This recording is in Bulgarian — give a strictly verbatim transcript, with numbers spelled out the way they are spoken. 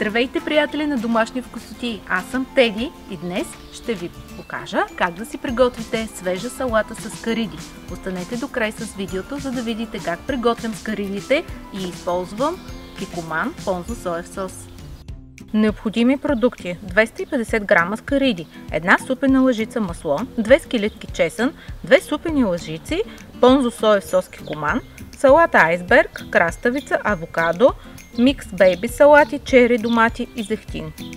Здравейте, приятели на домашни вкусоти! Аз съм Теди и днес ще ви покажа как да си приготвите свежа салата с кариди. Останете до край с видеото, за да видите как приготвям с каридите и използвам кикоман понзо соев сос. Необходими продукти: двеста и петдесет грама скариди, една супена лъжица масло, две скелетки чесън, две супени лъжици понзо соев сос кикоман, салата айсберг, краставица, авокадо, микс бейби салати, чери, домати и зехтин.